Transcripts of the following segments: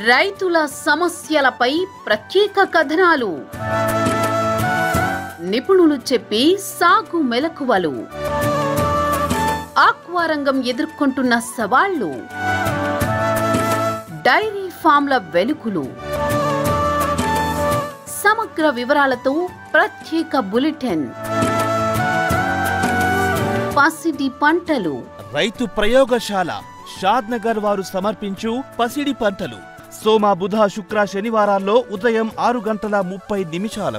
రైతుల సమస్యలపై ప్రత్యేక కథనాలు, నిపుణులు చెప్పి సాగు మెలకువలు, ఆక్వా రంగం ఎదుర్కొంటున్న సవాళ్లు, డైరీ ఫామ్ల వెలుగులు, సమగ్ర వివరాలతో ప్రత్యేక బులెటిన్. పసిడి పంటలు. రైతు ప్రయోగశాల షాద్నగర్ వారు సమర్పించు పసిడి పంటలు సోమ బుధ శుక్ర శనివారాల్లో ఉదయం 6:30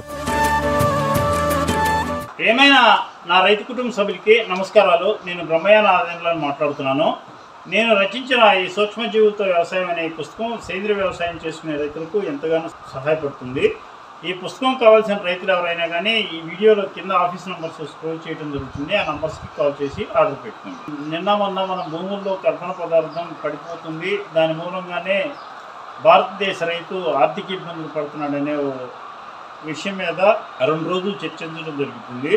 ఏమైనా నా రైతు కుటుంబ సభ్యులకి నమస్కారాలు. నేను బ్రహ్మయ్య నారాయణలను మాట్లాడుతున్నాను. నేను రచించిన ఈ సూక్ష్మజీవులతో వ్యవసాయం అనే పుస్తకం సేంద్రియ వ్యవసాయం చేసుకునే రైతులకు ఎంతగానో సహాయపడుతుంది. ఈ పుస్తకం కావాల్సిన రైతులు ఎవరైనా కానీ ఈ వీడియోలో కింద ఆఫీస్ నెంబర్స్ స్క్రోల్ చేయడం జరుగుతుంది. ఆ నెంబర్స్కి కాల్ చేసి ఆర్డర్ పెట్టుకోండి. నిన్న మొన్న మన భూముల్లో కర్బన పదార్థం పడిపోతుంది, దాని మూలంగానే భారతదేశ రైతు ఆర్థిక ఇబ్బందులు పడుతున్నాడనే విషయం మీద 2 రోజులు చర్చించడం జరుగుతుంది.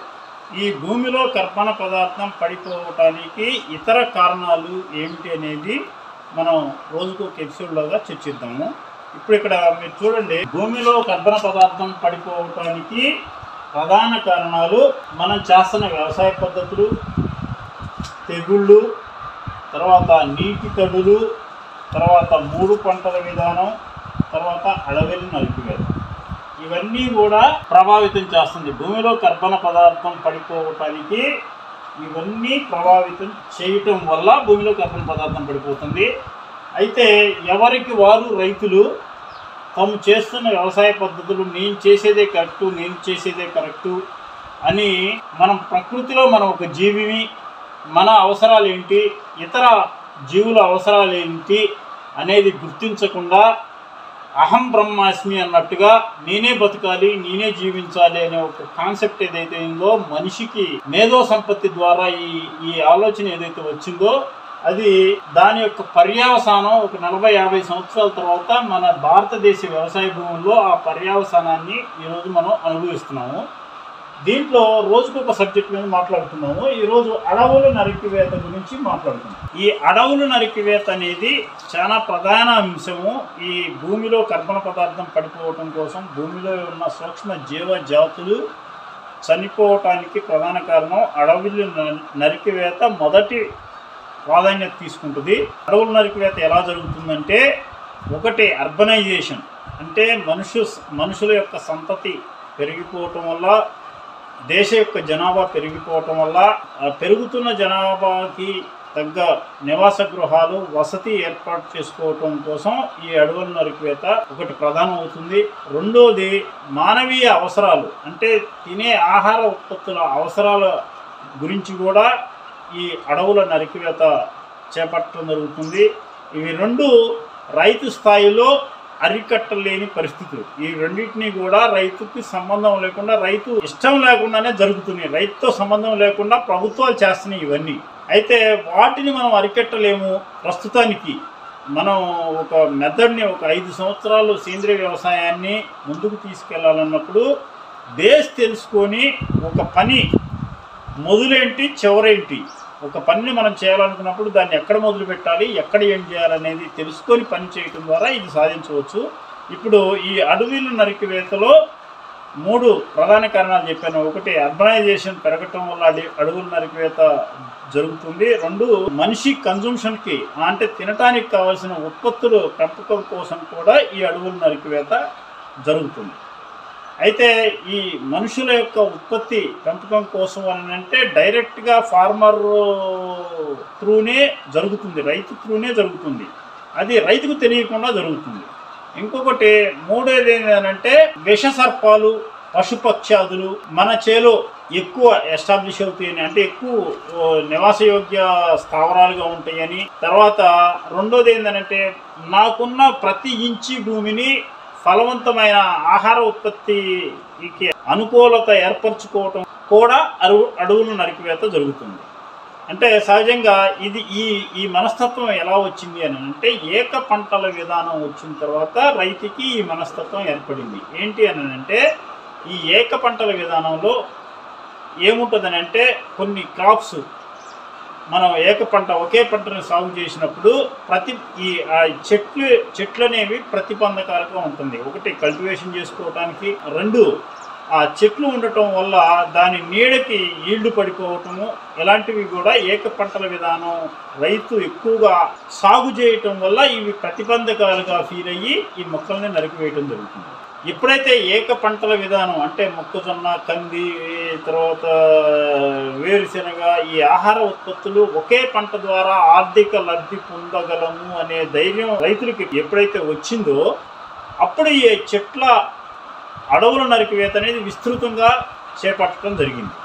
ఈ భూమిలో కర్బన పదార్థం పడిపోవటానికి ఇతర కారణాలు ఏమిటి అనేది మనం రోజుకు ఒక ఎపిసోడ్లాగా చర్చిద్దాము. ఇప్పుడు ఇక్కడ మీరు చూడండి, భూమిలో కర్బన పదార్థం పడిపోవటానికి ప్రధాన కారణాలు మనం చేస్తున్న వ్యవసాయ పద్ధతులు, తెగుళ్ళు, తర్వాత నీటి తడులు, తర్వాత 3 పంటల విధానం, తర్వాత అడవిని నరికివేత. ఇవన్నీ కూడా ప్రభావితం చేస్తుంది. భూమిలో కర్బన పదార్థం పడిపోవటానికి ఇవన్నీ ప్రభావితం చేయటం వల్ల భూమిలో కర్బన పదార్థం పడిపోతుంది. అయితే ఎవరికి వారు రైతులు తాము చేస్తున్న వ్యవసాయ పద్ధతులు నేను చేసేదే కరెక్టు అని మనం ప్రకృతిలో మనం ఒక జీవిని, మన అవసరాలు ఏంటి, ఇతర జీవుల అవసరాలు ఏంటి అనేది గుర్తించకుండా అహం బ్రహ్మాస్మి అన్నట్టుగా నేనే బతకాలి, నేనే జీవించాలి అనే ఒక కాన్సెప్ట్ ఏదైతే ఉందో, మనిషికి మేధో సంపత్తి ద్వారా ఈ ఆలోచన ఏదైతే వచ్చిందో అది దాని యొక్క పర్యవసానం ఒక 40-50 సంవత్సరాల తర్వాత మన భారతదేశ వ్యవసాయ భూముల్లో ఆ పర్యవసానాన్ని ఈరోజు మనం అనుభవిస్తున్నాము. దీంట్లో రోజుకొక సబ్జెక్ట్ మీద మాట్లాడుతున్నాము. ఈరోజు అడవుల నరికివేత గురించి మాట్లాడుతున్నాం. ఈ అడవుల నరికివేత అనేది చాలా ప్రధాన అంశము. ఈ భూమిలో కర్బన పదార్థం పడిపోవటం కోసం భూమిలో ఉన్న సూక్ష్మ జీవ జాతులు చనిపోవటానికి ప్రధాన కారణం అడవుల నరికివేత మొదటి ప్రాధాన్యత తీసుకుంటుంది. అడవుల నరికివేత ఎలా జరుగుతుందంటే, ఒకటి అర్బనైజేషన్, అంటే మనుషుల యొక్క సంతతి పెరిగిపోవటం వల్ల, దేశ యొక్క జనాభా పెరిగిపోవటం వల్ల పెరుగుతున్న జనాభాకి తగ్గ నివాస గృహాలు, వసతి ఏర్పాటు చేసుకోవటం కోసం ఈ అడవుల నరికివేత ఒకటి ప్రధానం అవుతుంది. రెండోది మానవీయ అవసరాలు, అంటే తినే ఆహార ఉత్పత్తుల అవసరాల గురించి కూడా ఈ అడవుల నరికివేత చేపట్టడం జరుగుతుంది. ఇవి రెండు రైతు స్థాయిలో అరికట్టలేని పరిస్థితులు. ఈ రెండింటినీ కూడా రైతుకి సంబంధం లేకుండా, రైతు ఇష్టం లేకుండానే జరుగుతున్నాయి. రైతుతో సంబంధం లేకుండా ప్రభుత్వాలు చేస్తున్నాయి ఇవన్నీ. అయితే వాటిని మనం అరికట్టలేము. ప్రస్తుతానికి మనం ఒక మెథడ్ని, ఒక 5 సంవత్సరాలు సేంద్రియ వ్యవసాయాన్ని ముందుకు తీసుకెళ్లాలన్నప్పుడు బేస్ తెలుసుకొని ఒక పని మొదలేంటి చివరేంటి, ఒక పనిని మనం చేయాలనుకున్నప్పుడు దాన్ని ఎక్కడ మొదలు పెట్టాలి, ఎక్కడ ఏం చేయాలనేది తెలుసుకొని పని చేయటం ద్వారా ఇది సాధించవచ్చు. ఇప్పుడు ఈ అడవుల నరికివేతలో 3 ప్రధాన కారణాలు చెప్పాను. ఒకటి అర్బనైజేషన్ పెరగటం వల్ల అడవుల నరికివేత జరుగుతుంది. 2 మనిషి కన్జంప్షన్కి, అంటే తినటానికి కావాల్సిన ఉత్పత్తులు పెంపకం కోసం కూడా ఈ అడవుల నరికివేత జరుగుతుంది. అయితే ఈ మనుషుల యొక్క ఉత్పత్తి పెంపకం కోసం అని అంటే డైరెక్ట్గా ఫార్మర్ త్రూనే జరుగుతుంది, రైతు త్రూనే జరుగుతుంది. అది రైతుకు తెలియకుండా జరుగుతుంది. ఇంకొకటి మూడోది ఏంటంటే విషసర్పాలు, పశుపక్షాదులు మన చేలో ఎక్కువ ఎస్టాబ్లిష్ అవుతాయని, అంటే ఎక్కువ నివాసయోగ్య స్థావరాలుగా ఉంటాయని. తర్వాత రెండోది ఏంటంటే నాకున్న ప్రతి ఇంచి భూమిని ఫలవంతమైన ఆహార ఉత్పత్తికి అనుకూలత ఏర్పరచుకోవటం కూడా అడవుల నరికివేత జరుగుతుంది. అంటే సహజంగా ఇది ఈ మనస్తత్వం ఎలా వచ్చింది అని అంటే, ఏక పంటల విధానం వచ్చిన తర్వాత రైతుకి ఈ మనస్తత్వం ఏర్పడింది. ఏంటి అని అంటే, ఈ ఏక పంటల విధానంలో ఏముంటుందని అంటే కొన్ని క్రాప్స్ మనం ఒకే పంటను సాగు చేసినప్పుడు చెట్లు అనేవి ప్రతిబంధకాలుగా ఉంటుంది. ఒకటి కల్టివేషన్ చేసుకోవటానికి, రెండు ఆ చెట్లు ఉండటం వల్ల దాని నీడకి ఈల్డ్ పడిపోవటము, ఇలాంటివి కూడా ఏక పంటల విధానం రైతు ఎక్కువగా సాగు చేయటం వల్ల ఇవి ప్రతిబంధకాలుగా ఫీల్ అయ్యి ఈ మొక్కల్ని నరికివేయటం జరుగుతుంది. ఎప్పుడైతే ఏక పంటల విధానం అంటే మొక్కజొన్న, కంది, తర్వాత వేరుశెనగ, ఈ ఆహార ఉత్పత్తులు ఒకే పంట ద్వారా ఆర్థిక లబ్ధి పొందగలము అనే ధైర్యం రైతులకి ఎప్పుడైతే వచ్చిందో అప్పుడు ఈ అడవుల నరికివేత అనేది విస్తృతంగా చేపట్టడం జరిగింది.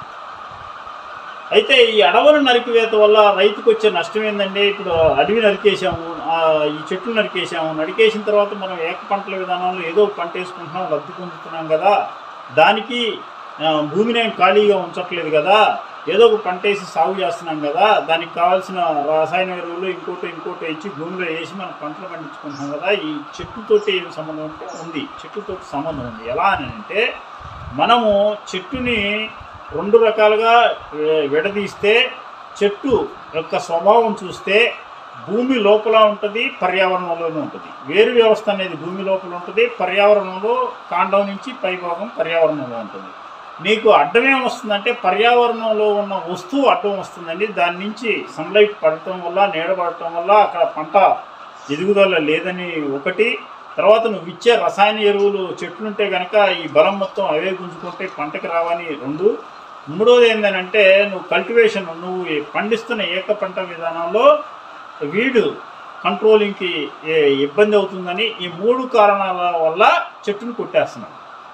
అయితే ఈ అడవుల నరికివేత వల్ల రైతుకు వచ్చే నష్టం ఏంటంటే, ఇప్పుడు అడవి నరికేసాము, ఈ చెట్లు నరికేసిన తర్వాత మనం ఏక పంటల విధానంలో ఏదో పంట వేసుకుంటున్నాం, లబ్ధి పొందుతున్నాం కదా, దానికి భూమిని ఖాళీగా ఉంచట్లేదు కదా, ఏదో ఒక పంట వేసి సాగు చేస్తున్నాం కదా, దానికి కావాల్సిన రసాయన ఎరువులు ఇంకోటి ఇచ్చి భూమిలో వేసి మనం పంటలు పండించుకుంటున్నాం కదా, ఈ చెట్టుతోటి ఏం సంబంధం అంటే ఉంది, చెట్టుతోటి సంబంధం ఉంది. ఎలా అని అంటే, మనము చెట్టుని రెండు రకాలుగా విడదీస్తే చెట్టు యొక్క స్వభావం చూస్తే భూమి లోపల ఉంటుంది, పర్యావరణంలోనే ఉంటుంది. వేరు వ్యవస్థ అనేది భూమి లోపల ఉంటుంది, పర్యావరణంలో కాండం నుంచి పైభాగం పర్యావరణంలో ఉంటుంది. నీకు అడ్డమేం వస్తుందంటే పర్యావరణంలో ఉన్న వస్తువు అడ్డం వస్తుందండి. దాని నుంచి సన్లైట్ పడటం వల్ల, నీడ పడటం వల్ల అక్కడ పంట ఎదుగుదల లేదని ఒకటి. తర్వాత నువ్వు ఇచ్చే రసాయన ఎరువులు చెట్లుంటే కనుక ఈ బలం మొత్తం అవే గుంజుకుంటే పంటకి రావని రెండు. మూడోది ఏంటంటే, నువ్వు పండిస్తున్న ఏక పంట విధానంలో వీడు కంట్రోలింగ్కి ఇబ్బంది అవుతుందని ఈ మూడు కారణాల వల్ల చెట్టును కొట్టేస్తున్నాం.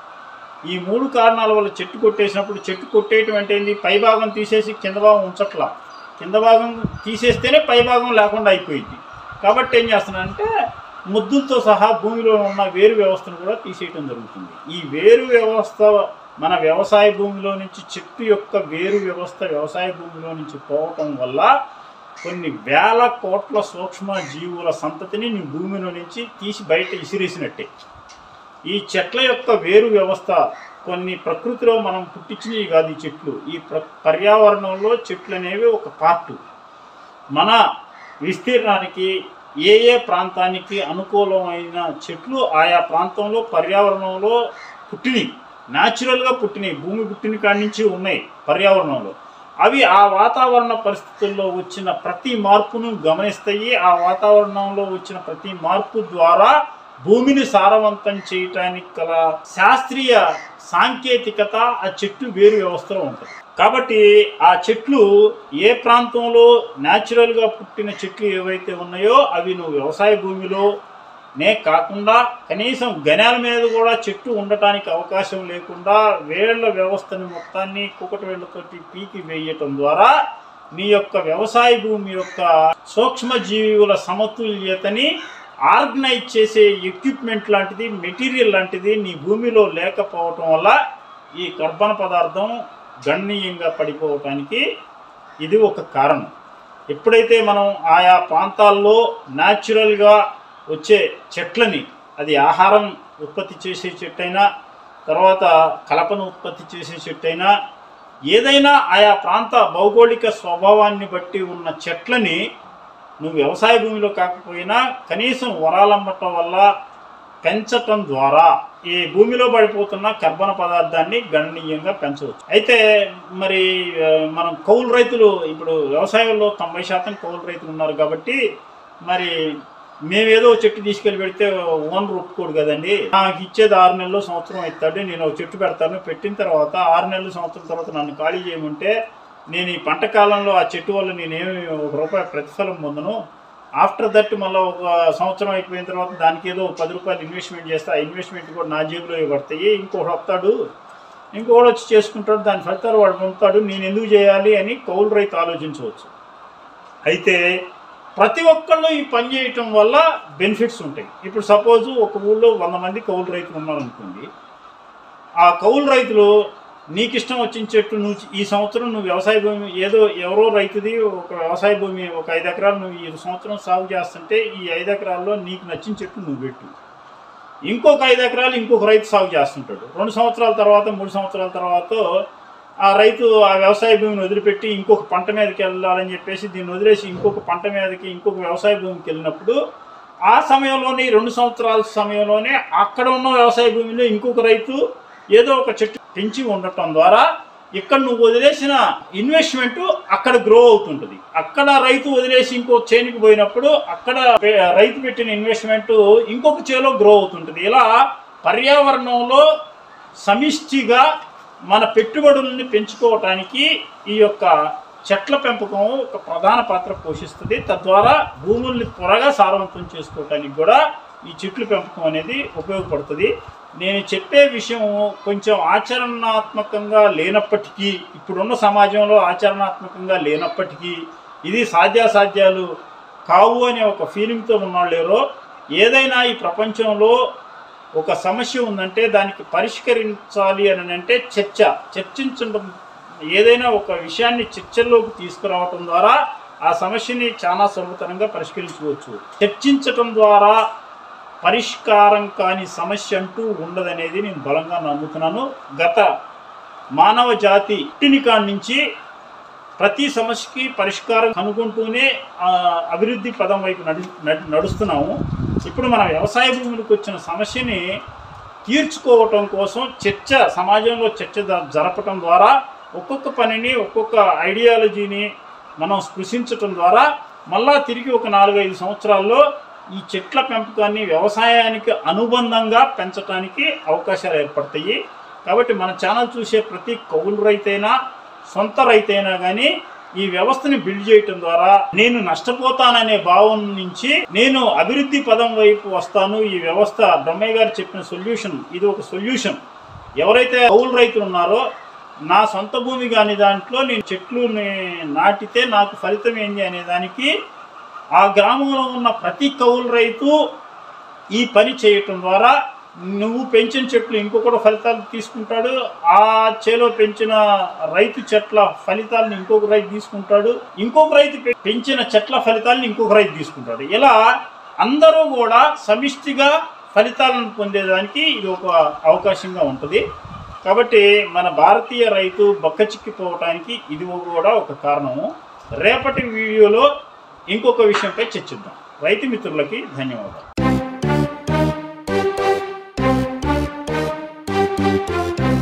ఈ మూడు కారణాల వల్ల చెట్టు కొట్టేసినప్పుడు, చెట్టు కొట్టేయటం అంటే ఏంటి, పైభాగం తీసేసి కింద భాగం ఉంచట్లా, కింద భాగం తీసేస్తేనే పైభాగం లేకుండా అయిపోయింది. కాబట్టి ఏం చేస్తున్నానంటే ముద్దులతో సహా భూమిలో ఉన్న వేరు వ్యవస్థను కూడా తీసేయటం జరుగుతుంది. ఈ వేరు వ్యవస్థ మన వ్యవసాయ భూమిలో నుంచి, చెట్టు యొక్క వేరు వ్యవస్థ వ్యవసాయ భూమిలో నుంచి పోవటం వల్ల కొన్ని వేల కోట్ల సూక్ష్మ జీవుల సంతతిని నీ భూమిలో నుంచి తీసి బయట విసిరేసినట్టే. ఈ చెట్ల యొక్క వేరు వ్యవస్థ కొన్ని ప్రకృతిలో మనం పుట్టించినవి కాదు. ఈ చెట్లు ఈ పర్యావరణంలో చెట్లు అనేవి ఒక పార్టు. మన విస్తీర్ణానికి ఏ ప్రాంతానికి అనుకూలమైన చెట్లు ఆయా ప్రాంతంలో పర్యావరణంలో పుట్టినవి, న్యాచురల్గా పుట్టినవి, భూమి పుట్టిన కాడి నుంచి ఉన్నాయి పర్యావరణంలో. అవి ఆ వాతావరణ పరిస్థితుల్లో వచ్చిన ప్రతి మార్పును గమనిస్తాయి. ఆ వాతావరణంలో వచ్చిన ప్రతి మార్పు ద్వారా భూమిని సారవంతం చేయటానికి గల శాస్త్రీయ సాంకేతికత ఆ చెట్టు వేరు వ్యవస్థలో ఉంటుంది. కాబట్టి ఆ చెట్లు ఏ ప్రాంతంలో న్యాచురల్గా పుట్టిన చెట్లు ఏవైతే ఉన్నాయో అవి నువ్వు వ్యవసాయ భూమిలోనే కాకుండా కనీసం గణాల మీద కూడా చెట్టు ఉండటానికి అవకాశం లేకుండా వేళ్ల వ్యవస్థని మొత్తాన్ని కుకటి వేళ్లతోటి పీకి వేయటం ద్వారా నీ యొక్క వ్యవసాయ భూమి యొక్క సూక్ష్మజీవుల సమతుల్యతని ఆర్గనైజ్ చేసే ఎక్విప్మెంట్ లాంటిది, మెటీరియల్ లాంటిది నీ భూమిలో లేకపోవటం వల్ల ఈ కర్బన పదార్థం గణనీయంగా పడిపోవటానికి ఇది ఒక కారణం. ఎప్పుడైతే మనం ఆయా ప్రాంతాల్లో న్యాచురల్గా వచ్చే చెట్లని, అది ఆహారం ఉత్పత్తి చేసే చెట్టైనా, తర్వాత కలపను ఉత్పత్తి చేసే చెట్టైనా, ఏదైనా ఆయా ప్రాంత భౌగోళిక స్వభావాన్ని బట్టి ఉన్న చెట్లని నువ్వు వ్యవసాయ భూమిలో కాకపోయినా కనీసం వరాలమ్మటం వల్ల పెంచటం ద్వారా ఈ భూమిలో పడిపోతున్న కర్బన పదార్థాన్ని గణనీయంగా పెంచవచ్చు. అయితే మరి మనం కౌలు రైతులు, ఇప్పుడు వ్యవసాయంలో 90% కౌలు రైతులు ఉన్నారు కాబట్టి మరి మేమేదో చెట్టు తీసుకెళ్ళి పెడితే ఓనర్ ఒప్పుకోడు కదండి. నాకు ఇచ్చేది 6 నెలలు సంవత్సరం ఇస్తాడు, నేను ఒక చెట్టు పెడతాను, పెట్టిన తర్వాత 6 నెలలు సంవత్సరం తర్వాత నన్ను ఖాళీ చేయమంటే నేను ఈ పంట కాలంలో ఆ చెట్టు వల్ల నేనేమి ₹1 ప్రతిఫలం పొందను. ఆఫ్టర్ దట్ మళ్ళీ ఒక సంవత్సరం అయిపోయిన తర్వాత దానికి ఏదో ₹10 ఇన్వెస్ట్మెంట్ చేస్తే ఆ ఇన్వెస్ట్మెంట్ కూడా నా జేబులో పడతాయి, ఇంకొకటి వస్తాడు, ఇంకొకటి వచ్చి చేసుకుంటాడు, దాని ఫలితాలు వాడు పొందుతాడు, నేను ఎందుకు చేయాలి అని కౌలు రైతు ఆలోచించవచ్చు. అయితే ప్రతి ఒక్కళ్ళు ఈ పని చేయటం వల్ల బెనిఫిట్స్ ఉంటాయి. ఇప్పుడు సపోజు ఒక ఊళ్ళో 100 మంది కౌలు రైతులు ఉన్నారనుకోండి. ఆ కౌలు రైతులు నీకు ఇష్టం వచ్చిన చెట్టు ఈ సంవత్సరం నువ్వు వ్యవసాయ భూమి ఎవరో రైతుది ఒక వ్యవసాయ భూమి ఒక 5 ఎకరాలు నువ్వు ఈ సంవత్సరం సాగు చేస్తుంటే ఈ 5 ఎకరాల్లో నీకు నచ్చిన చెట్టు నువ్వు పెట్టు. ఇంకొక 5 ఎకరాలు ఇంకొక రైతు సాగు చేస్తుంటాడు. 2 సంవత్సరాల తర్వాత 3 సంవత్సరాల తర్వాత ఆ రైతు ఆ వ్యవసాయ భూమిని వదిలిపెట్టి ఇంకొక పంట మీదకి వెళ్ళాలని చెప్పేసి దీన్ని వదిలేసి ఇంకొక పంట మీదకి ఇంకొక వ్యవసాయ భూమికి వెళ్ళినప్పుడు ఆ సమయంలోనే 2 సంవత్సరాల సమయంలోనే అక్కడ ఉన్న వ్యవసాయ భూమిలో ఇంకొక రైతు ఏదో ఒక చెట్టు పెంచి ఉండటం ద్వారా ఇక్కడ నువ్వు వదిలేసిన ఇన్వెస్ట్మెంట్ అక్కడ గ్రో అవుతుంటుంది. అక్కడ రైతు వదిలేసి ఇంకో చేనుకి పోయినప్పుడు అక్కడ రైతు పెట్టిన ఇన్వెస్ట్మెంట్ ఇంకొక చేలో గ్రో అవుతుంటుంది. ఇలా పర్యావరణంలో సమిష్టిగా మన పెట్టుబడుల్ని పెంచుకోవటానికి ఈ యొక్క చెట్ల పెంపకం ఒక ప్రధాన పాత్ర పోషిస్తుంది. తద్వారా భూముల్ని త్వరగా సారవంతం చేసుకోవటానికి కూడా ఈ చెట్ల పెంపకం అనేది ఉపయోగపడుతుంది. నేను చెప్పే విషయం కొంచెం ఆచరణాత్మకంగా లేనప్పటికీ, ఇప్పుడున్న సమాజంలో ఆచరణాత్మకంగా లేనప్పటికీ, ఇది సాధ్యాసాధ్యాలు కావు అనే ఒక ఫీలింగ్తో ఉన్నవాళ్ళేరో, ఏదైనా ఈ ప్రపంచంలో ఒక సమస్య ఉందంటే దానికి పరిష్కరించాలి అని అంటే చర్చించడం, ఏదైనా ఒక విషయాన్ని చర్చల్లోకి తీసుకురావటం ద్వారా ఆ సమస్యని చాలా సులభతరంగా పరిష్కరించవచ్చు. చర్చించటం ద్వారా పరిష్కారం కాని సమస్య అంటూ ఉండదనేది నేను బలంగా నమ్ముతున్నాను. గత మానవ జాతి పుట్టిన కాడి నుంచి ప్రతి సమస్యకి పరిష్కారం కనుగొంటూనే అభివృద్ధి పదం వైపు నడుస్తున్నాము. ఇప్పుడు మన వ్యవసాయ భూములకు వచ్చిన సమస్యని తీర్చుకోవటం కోసం సమాజంలో చర్చ జరపటం ద్వారా ఒక్కొక్క పనిని, ఒక్కొక్క ఐడియాలజీని మనం స్పృశించటం ద్వారా మళ్ళా తిరిగి ఒక 4-5 సంవత్సరాల్లో ఈ చెట్ల పెంపకాన్ని వ్యవసాయానికి అనుబంధంగా పెంచడానికి అవకాశాలు ఏర్పడతాయి. కాబట్టి మన ఛానల్ చూసే ప్రతి కౌలు రైతైనా, సొంత రైతైనా కానీ ఈ వ్యవస్థని బిల్డ్ చేయటం ద్వారా నేను నష్టపోతాననే భావం నుంచి నేను అభివృద్ధి పదం వైపు వస్తాను. ఈ వ్యవస్థ బ్రహ్మయ్య గారు చెప్పిన సొల్యూషన్, ఇది ఒక సొల్యూషన్. ఎవరైతే కౌలు రైతులు ఉన్నారో, నా సొంత భూమి కాని దాంట్లో నేను చెట్లు నాటితే నాకు ఫలితం ఏంటి అనే దానికి ఆ గ్రామంలో ఉన్న ప్రతి కౌలు రైతు ఈ పని చేయటం ద్వారా నువ్వు పెంచిన చెట్లు ఇంకొకటి ఫలితాలు తీసుకుంటాడు, ఆ చేలో పెంచిన రైతు చెట్ల ఫలితాలను ఇంకొక రైతు తీసుకుంటాడు, ఇంకొక రైతు పెంచిన చెట్ల ఫలితాలను ఇంకొక రైతు తీసుకుంటాడు. ఇలా అందరూ కూడా సమిష్టిగా ఫలితాలను పొందేదానికి ఇది ఒక అవకాశంగా ఉంటుంది. కాబట్టి మన భారతీయ రైతు బక్కచిక్కిపోవటానికి ఇది కూడా ఒక కారణము. రేపటి వీడియోలో ఇంకొక విషయంపై చర్చిద్దాం. రైతు మిత్రులకి ధన్యవాదాలు.